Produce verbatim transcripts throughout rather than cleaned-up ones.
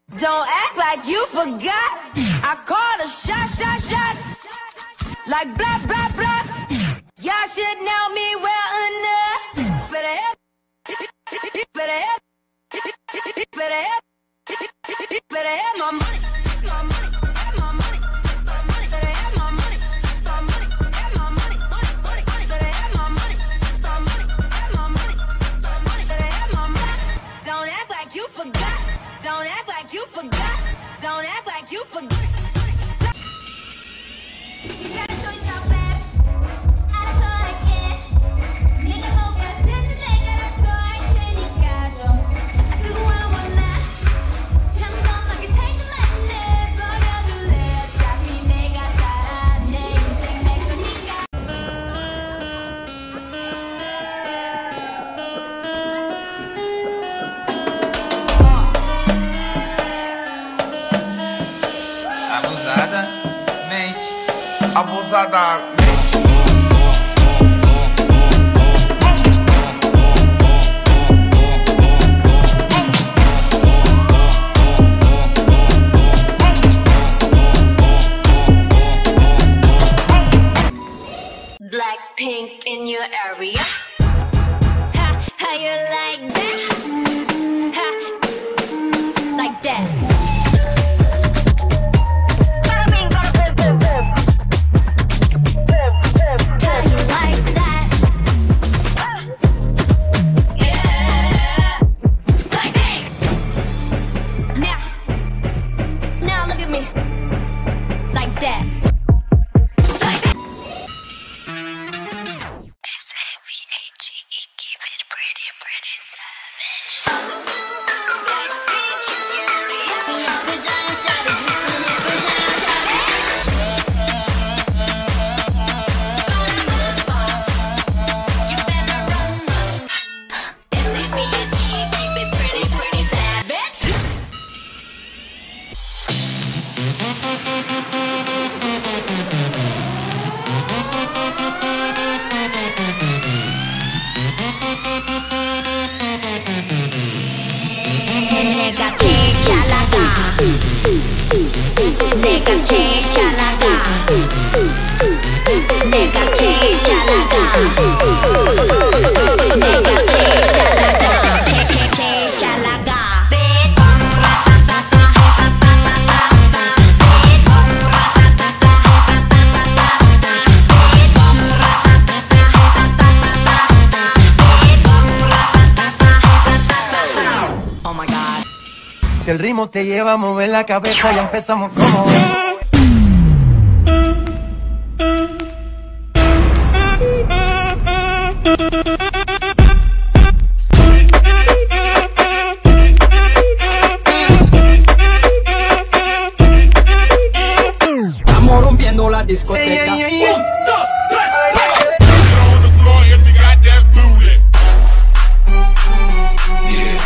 Don't act like you forgot. I called a shot, shot, shot. Like blah, blah, blah. Y'all should know me well enough. Better help. Better help. Better help. Better have my money. My money. Have my money. My money. Better have my money. My money. Have my money. Money. Money. Better have my money. My money. Have my money. My money. Better have my money. Don't act like you forgot. Don't act like you forgot. Don't act like you forgot. Abusadamente. Abusadamente. Blackpink in your area. Ha, how you like that? Ha, like that. 내가 제일 잘 나가 내가 제일 잘 나가 내가 제일 잘 나가 내가 제일 잘 나가 제일 제일 잘 나가 Oh my God. Si el ritmo te lleva a mover la cabeza, ya empezamos como estamos rompiendo la discoteca. Un, dos, tres. On the floor if you got that booty. Yeah.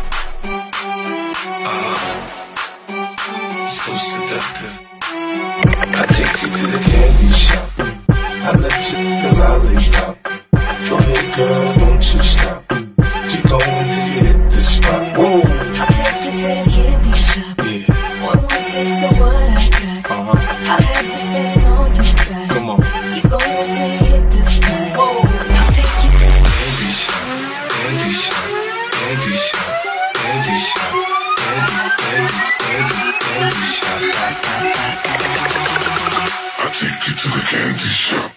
So seductive. I take you to the candy shop. I let you the lollipop. Go ahead, girl, don't you stop. Keep going till you hit the spot. Whoa. I'll take you to the candy shop. Yeah. One more taste of what I got. Uh huh. I'll have you spending all you got. Come on. Keep going till you hit the spot. Whoa. I'll take you to the Candy shop. Candy shop. Candy shop. Candy shop. Candy, candy, candy, candy shop. I take you to the candy shop.